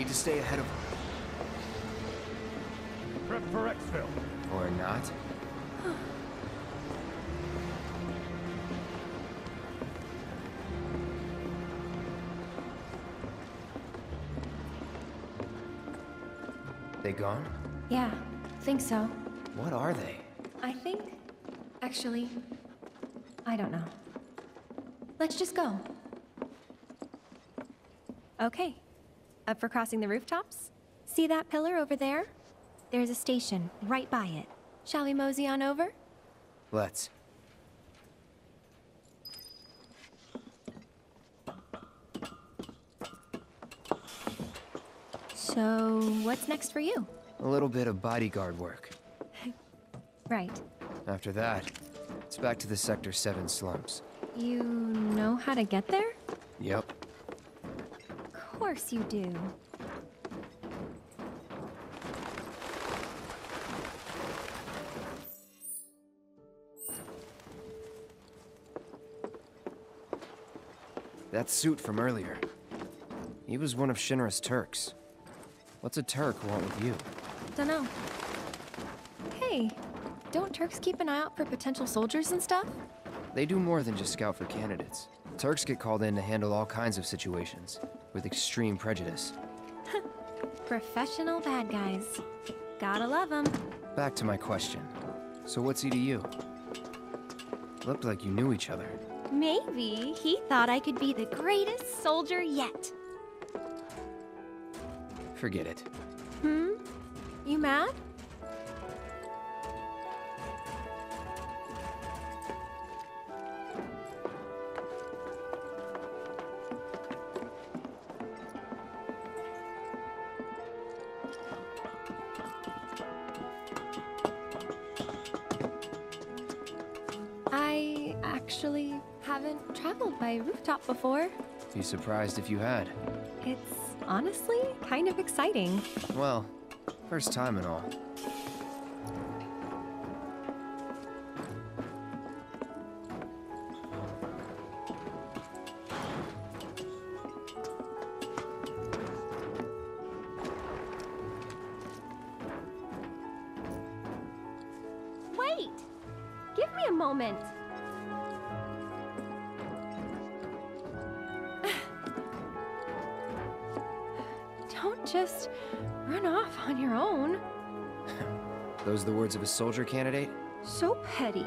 Need to stay ahead of them. Prep for exfil. Or not. They gone? Yeah, think so. What are they? I think... Actually... I don't know. Let's just go. Okay. Up for crossing the rooftops? See that pillar over there? There's a station right by it. Shall we mosey on over? Let's. So, what's next for you? A little bit of bodyguard work. Right. After that, it's back to the Sector 7 slums. You know how to get there? Yep. Of course you do. That suit from earlier. He was one of Shinra's Turks. What's a Turk want with you? Dunno. Hey, don't Turks keep an eye out for potential soldiers and stuff? They do more than just scout for candidates. Turks get called in to handle all kinds of situations, with extreme prejudice. Professional bad guys. Gotta love them. Back to my question. So what's he to you? Looked like you knew each other. Maybe he thought I could be the greatest soldier yet. Forget it. You mad? I actually haven't traveled by rooftop before. Be surprised if you had. It's honestly kind of exciting. Well, first time and all. Wait! Give me a moment. Don't just run off on your own. Those the words of a soldier candidate? So petty.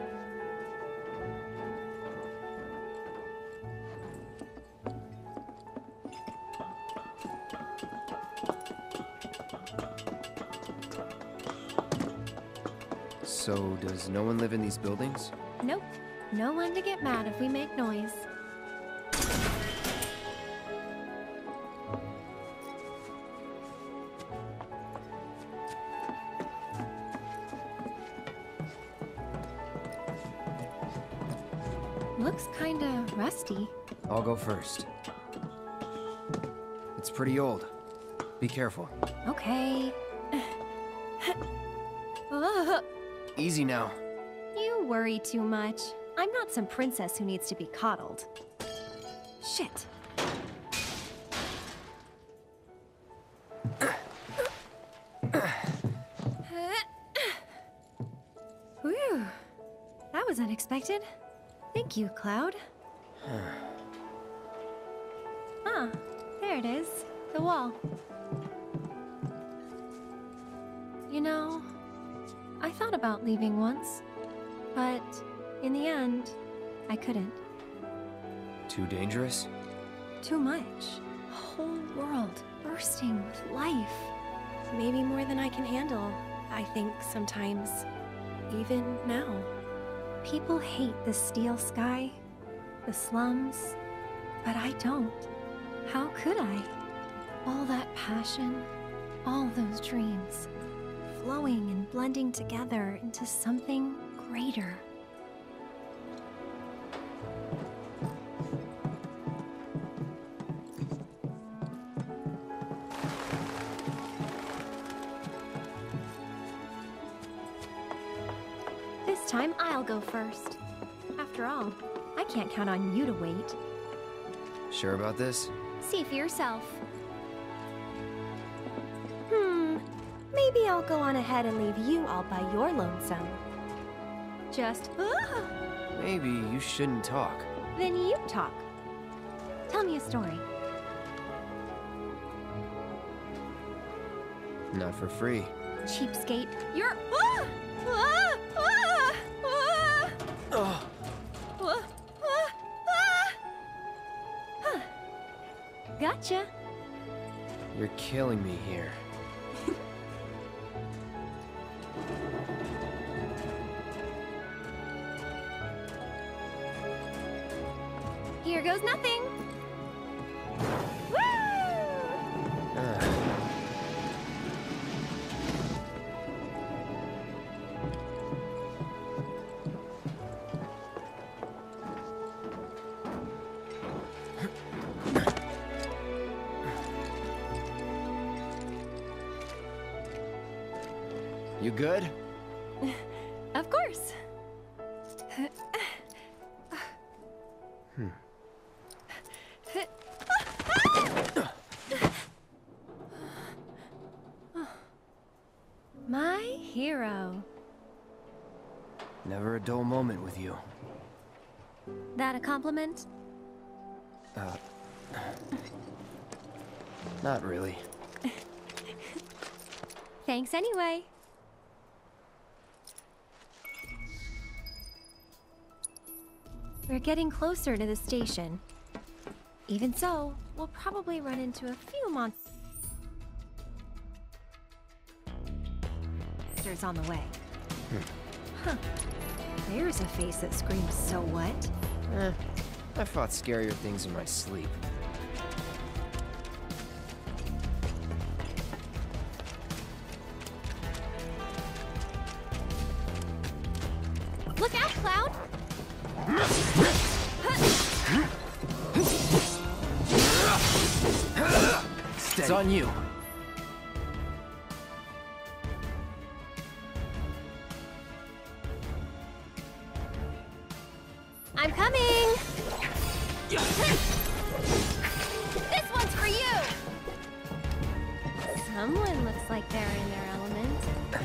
So, does no one live in these buildings? Nope. No one to get mad if we make noise. Looks kinda rusty. I'll go first. It's pretty old. Be careful. Okay. Easy now. You worry too much. I'm not some princess who needs to be coddled. Shit. Whew. That was unexpected. Thank you, Cloud. Ah, there it is. The wall. You know, I thought about leaving once, but in the end, I couldn't. Too dangerous? Too much. A whole world bursting with life. Maybe more than I can handle, I think sometimes. Even now. People hate the steel sky, the slums, but I don't. How could I? All that passion, all those dreams, flowing and blending together into something greater. This time I'll go first. After all, I can't count on you to wait. Sure about this? See for yourself. maybe I'll go on ahead and leave you all by your lonesome. Just, Maybe you shouldn't talk. Then you talk. Tell me a story. Not for free. Cheapskate. You're... Ugh. Gotcha. You're killing me here. Here goes nothing. Woo! You good? Of course. My hero. Never a dull moment with you. That a compliment? Not really. Thanks anyway. We're getting closer to the station. Even so, we'll probably run into a few monsters on the way. Huh. There's a face that screams, "So what?" I fought scarier things in my sleep. Look out, Cloud! It's on you. I'm coming! This one's for you! Someone looks like they're in their element.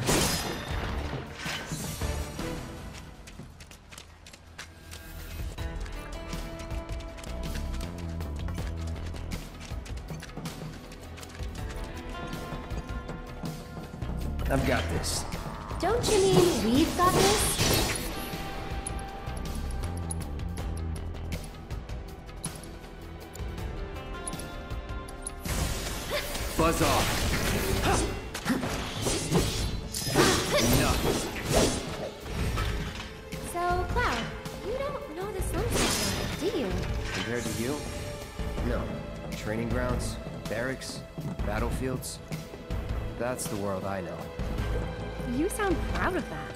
I've got this. Don't you mean we've got this? Buzz off. Enough. So, Cloud, you don't know the sunset, do you? Compared to you? No. Training grounds, barracks, battlefields. That's the world I know. You sound proud of that.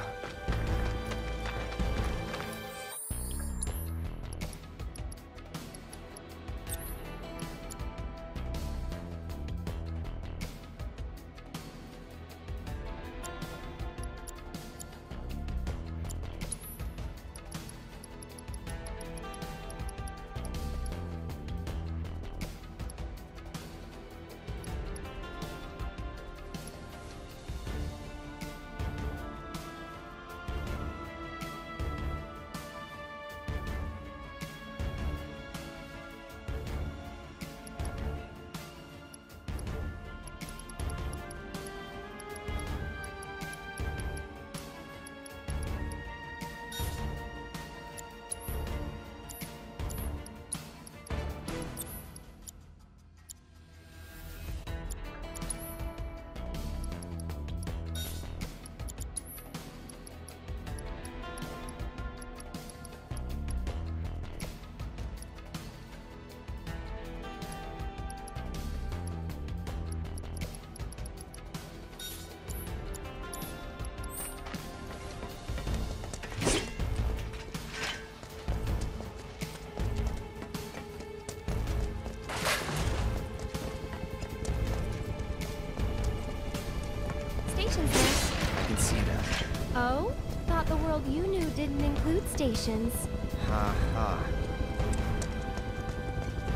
Oh? Thought the world you knew didn't include stations. Ha ha.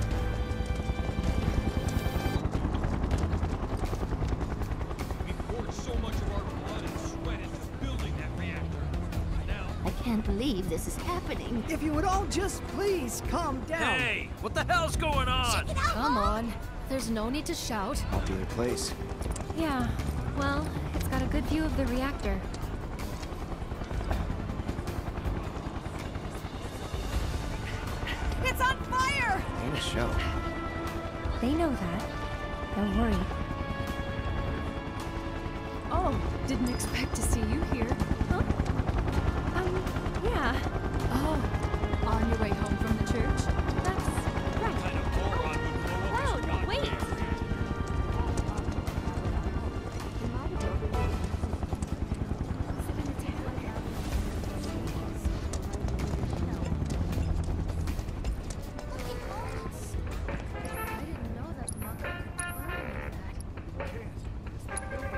Before can't believe this is happening. If you would all just please calm down. Hey, what the hell's going on? Come on. There's no need to shout. Popular place. Yeah, well, it's got a good view of the reactor. It's on fire! Ain't a show. They know that. Don't worry. Oh, didn't expect to see you here. Huh? Yeah. Oh, on your way home from the church? That's right. Kind of moron would blow up his Cloud, wait! goddamn- I didn't know that mother could burn like that.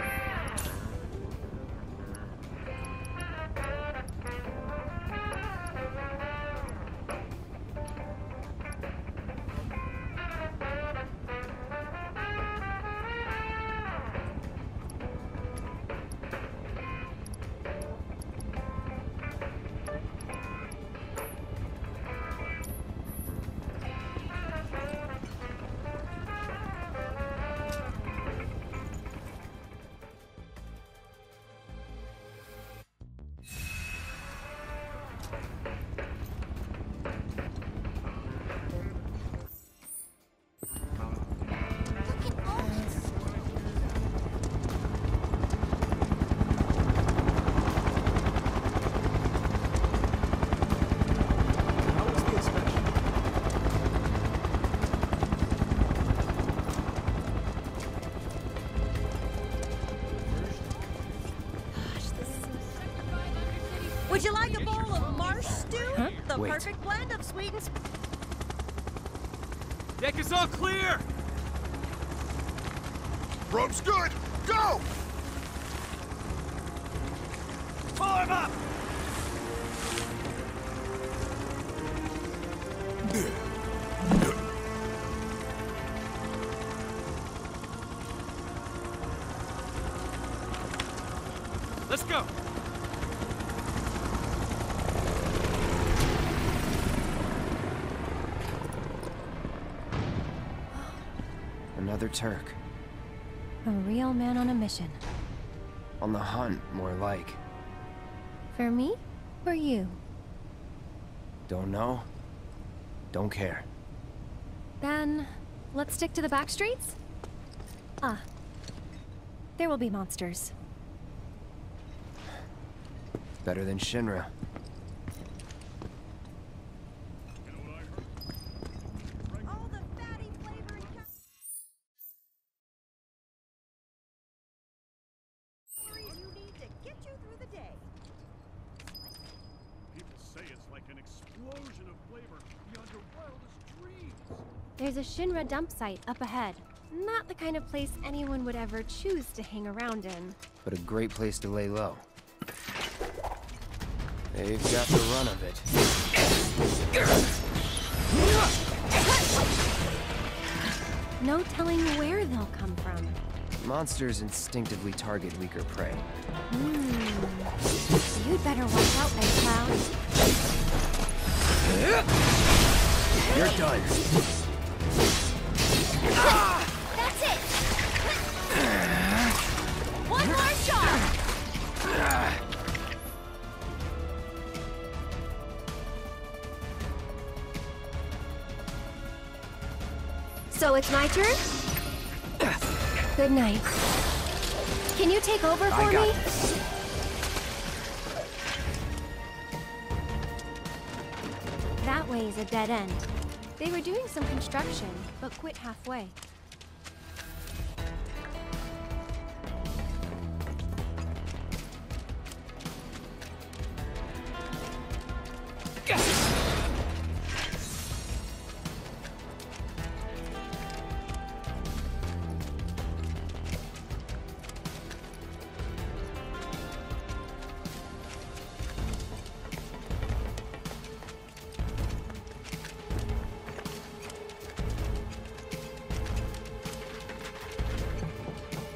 How was the inspection? Would you like a bowl of marsh stew? Huh? The Wait. perfect blend of sweet and Deck is all clear! Rope's good! Go! Pull him up! Let's go! Another Turk. A real man on a mission. On the hunt, more like. For me? Or you? Don't know. Don't care. Then, let's stick to the back streets? Ah. There will be monsters. Better than Shinra. all the fatty flavored calories you need to get you through the day. People say it's like an explosion of flavor beyond your wildest dreams. There's a Shinra dump site up ahead. Not the kind of place anyone would ever choose to hang around in. But a great place to lay low. They've got the run of it. No telling where they'll come from. Monsters instinctively target weaker prey. You'd better watch out then, Cloud. You're done. That's it! One more shot! So it's my turn? Good night. Can you take over for I got me? this. That way's a dead end. They were doing some construction, but quit halfway.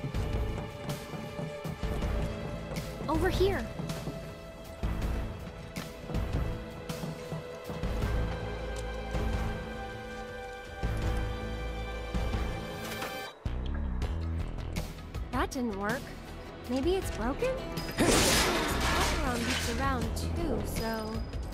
Over here. that didn't work. Maybe it's broken? Around loops around too, so...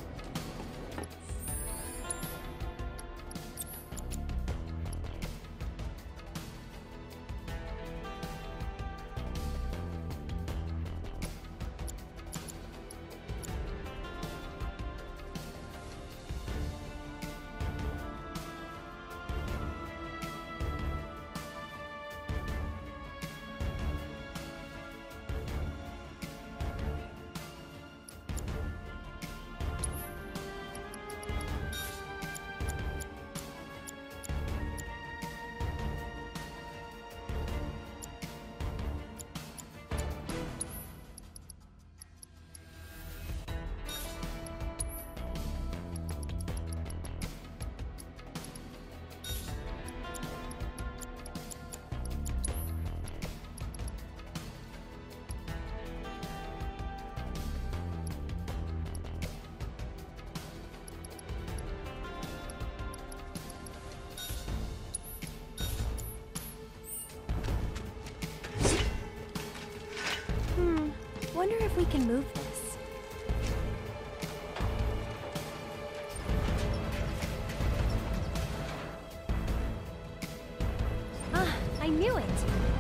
Wonder if we can move this. Ah, I knew it!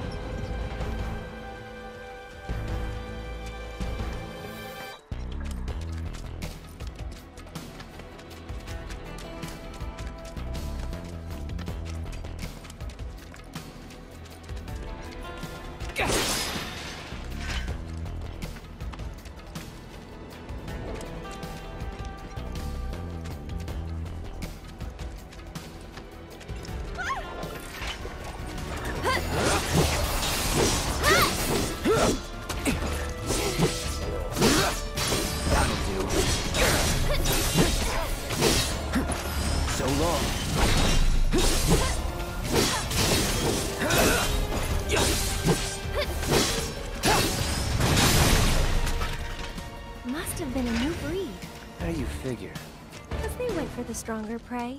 Must have been a new breed. How do you figure? Because they went for the stronger prey.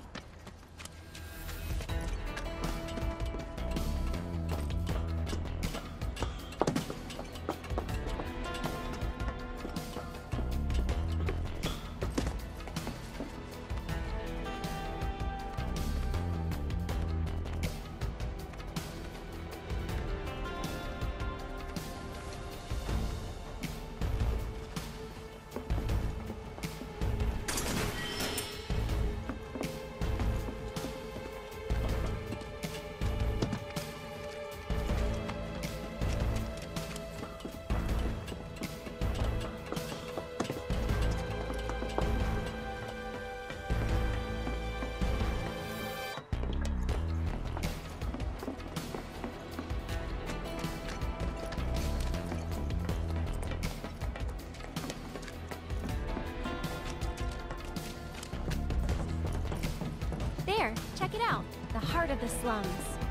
There, check it out. The heart of the slums.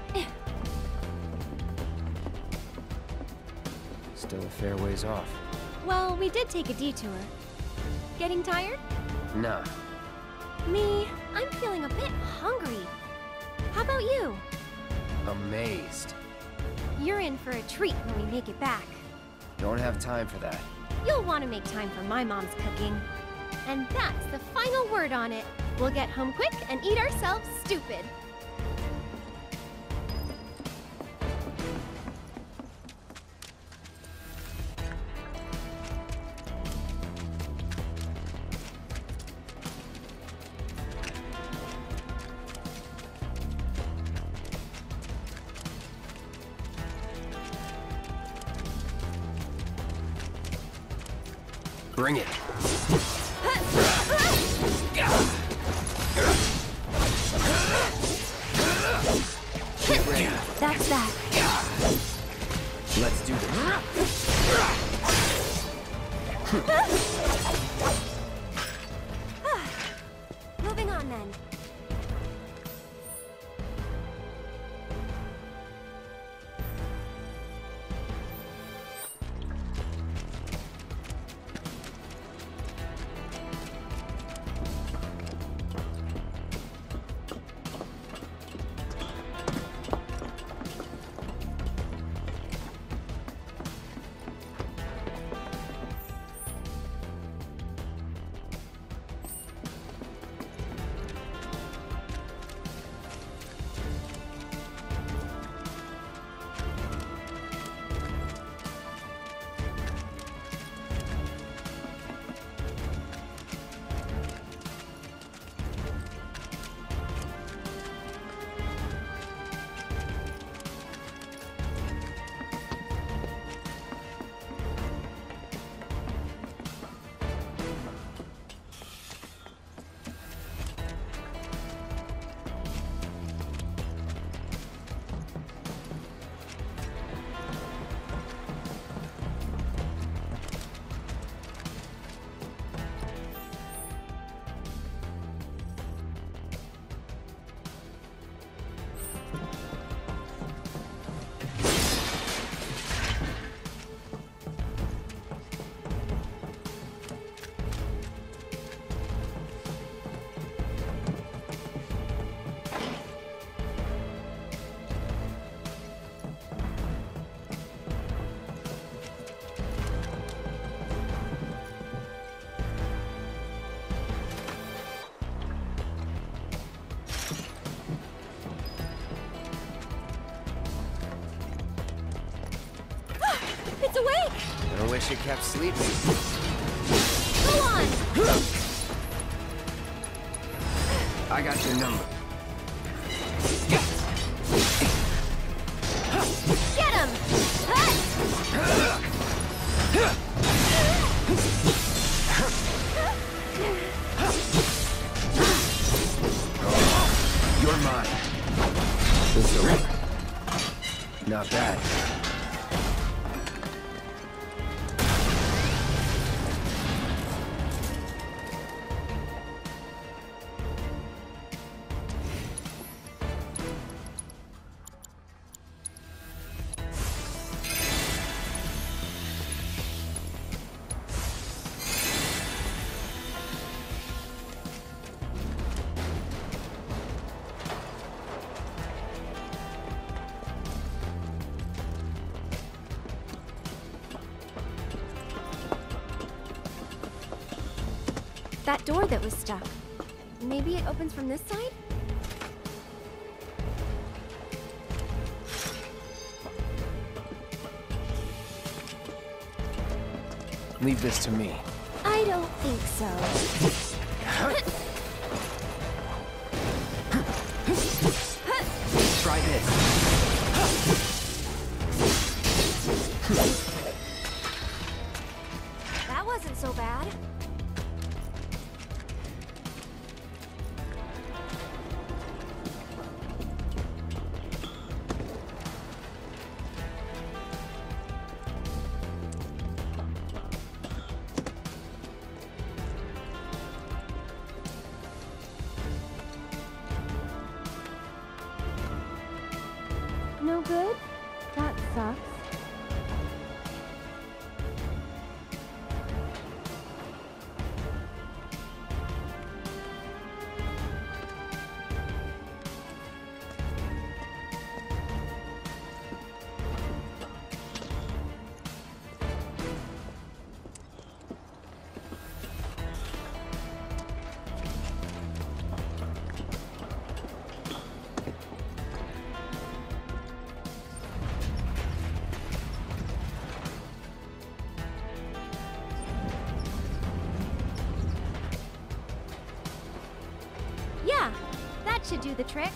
Still a fair ways off. Well, we did take a detour. Getting tired? Nah. Me, I'm feeling a bit hungry. How about you? Amazed. You're in for a treat when we make it back. Don't have time for that. You'll want to make time for my mom's cooking. And that's the final word on it. We'll get home quick and eat ourselves stupid. Bring it. Get ready. That's that. Let's do Moving on then. It's awake! I wish it kept sleeping. Go on! I got your number. Get him! You're mine. It's over. Not bad. That door that was stuck. Maybe it opens from this side? Leave this to me. I don't think so. Try this. That wasn't so bad. No good? That sucks. Yeah, that should do the trick.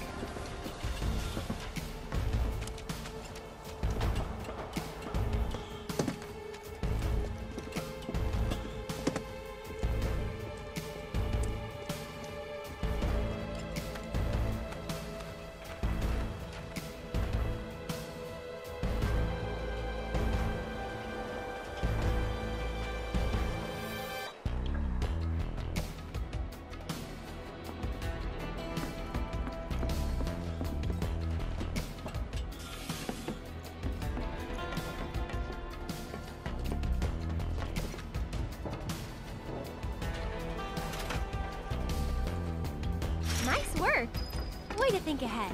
Nice work. Way to think ahead.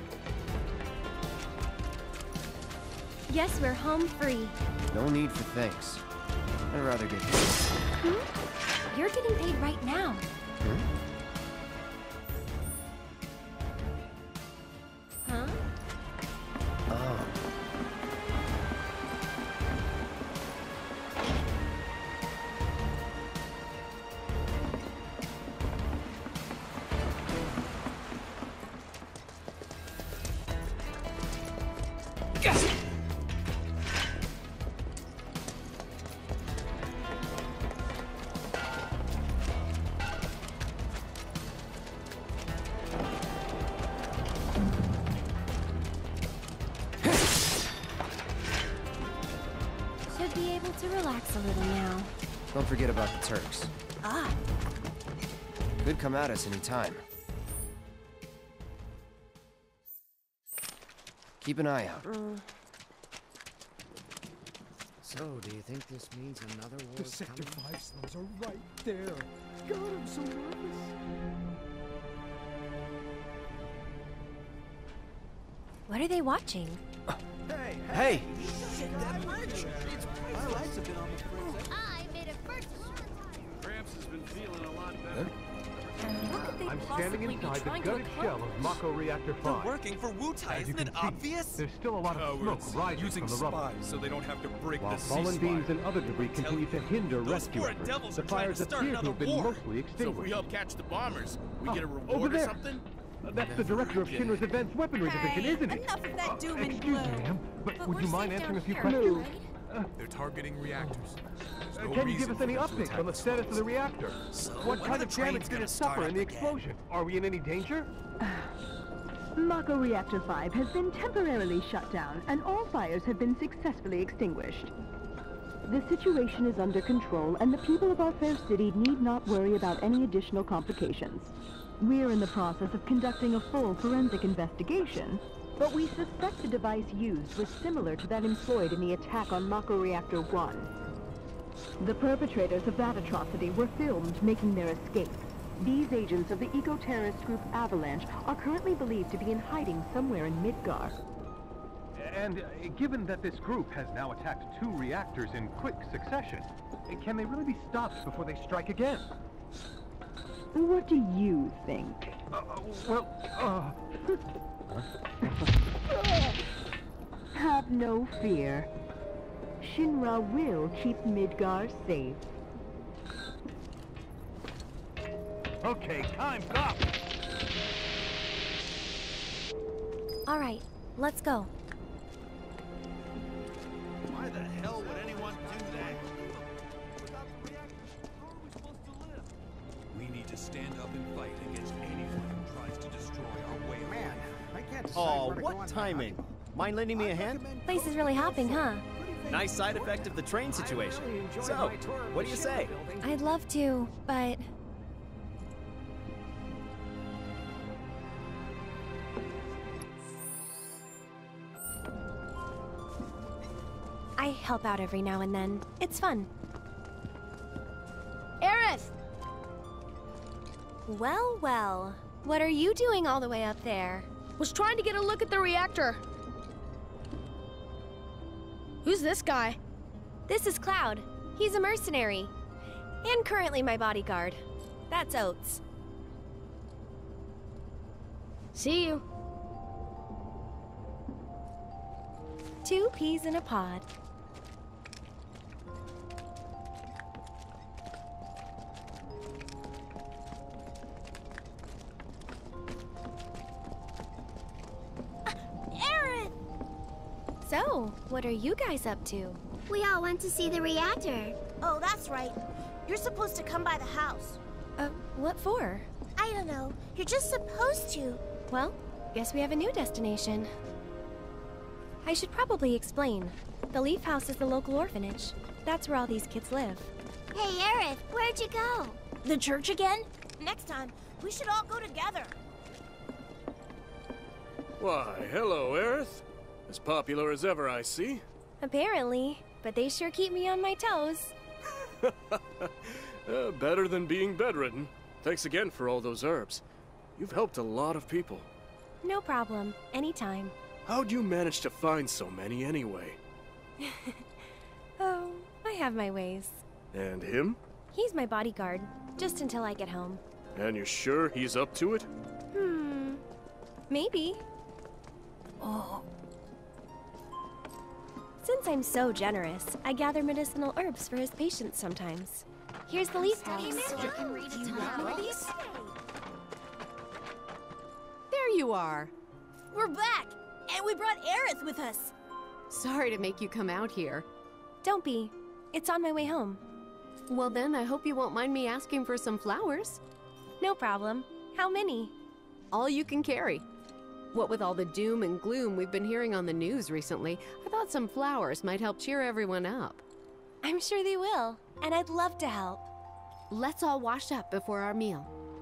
Guess we're home free. No need for thanks. I'd rather get paid. Hmm? You're getting paid right now. Hmm? Huh? Oh. Should be able to relax a little now. Don't forget about the Turks. Ah, Could come at us any time. Keep an eye out. So, do you think this means another war The is Sector coming? 5 slums are right there. God, I'm so nervous. what are they watching? Hey! My lights have been on the fritz. I made a first. Gramps has been feeling a lot better. And what could they I'm possibly standing be inside the trying to gutted shell of Mako Reactor 5. They're working for Wutai, As you isn't can it see, obvious? there's still a lot of smoke rising using from the rubble. spies so they don't have to break While the fallen ceasefire. beams and other debris continue to hinder those rescue foreign efforts, devils the are trying to fires start appear to another have been war. mostly So if we extinguished. help catch the bombers, we get a over reward or there. something? That's the director of Shinra's Advanced Weaponry Division, isn't it? Enough of that doom and Excuse me, gloom. ma'am, but would we're you mind safe answering a down few here, questions? right? They're targeting reactors. There's no Can you give reason us for any them to updates attack on the the status of the reactor? So, What when kind are of the damage trains did gonna it start suffer up in the again? explosion? Are we in any danger? Mako Reactor 5 has been temporarily shut down, and all fires have been successfully extinguished. The situation is under control, and the people of our fair city need not worry about any additional complications. We're in the process of conducting a full forensic investigation, but we suspect the device used was similar to that employed in the attack on Mako Reactor 1. The perpetrators of that atrocity were filmed making their escape. These agents of the eco-terrorist group Avalanche are currently believed to be in hiding somewhere in Midgar. And given that this group has now attacked 2 reactors in quick succession, can they really be stopped before they strike again? What do you think? Have no fear. Shinra will keep Midgar safe. Okay, time's up! All right, let's go. Why the hell would anyone do that? Without the reactors, how are we supposed to live? We need to stand up and fight against anyone who tries to destroy our way of Man, life. I can't decide Oh, where to go on what my timing? honeymoon. Mind lending me a hand? Place is really hopping, huh? Nice side effect of the train situation. So, what do you say? I'd love to, but... I help out every now and then. It's fun. Aerith! Well, well. What are you doing all the way up there? Was trying to get a look at the reactor. Who's this guy? This is Cloud. He's a mercenary. And currently my bodyguard. That's Oates. See you. 2 peas in a pod. Aerith! So, what are you guys up to? We all went to see the reactor. Oh, that's right. You're supposed to come by the house. What for? I don't know. You're just supposed to. Well, guess we have a new destination. I should probably explain. The Leaf House is the local orphanage. That's where all these kids live. Hey, Aerith, where'd you go? The church again? Next time, we should all go together. Why, hello, Aerith. As popular as ever, I see. Apparently, but they sure keep me on my toes. Better than being bedridden. Thanks again for all those herbs. You've helped a lot of people. No problem. Anytime. How'd you manage to find so many anyway? Oh, I have my ways. And him? He's my bodyguard, just until I get home. And you're sure he's up to it? Maybe. Since I'm so generous, I gather medicinal herbs for his patients sometimes. Here's the Leaf House. So I can read a ton of these. There you are. We're back, and we brought Aerith with us. Sorry to make you come out here. Don't be. It's on my way home. Well then, I hope you won't mind me asking for some flowers. No problem. How many? All you can carry. What with all the doom and gloom we've been hearing on the news recently, I thought some flowers might help cheer everyone up. I'm sure they will, and I'd love to help. Let's all wash up before our meal.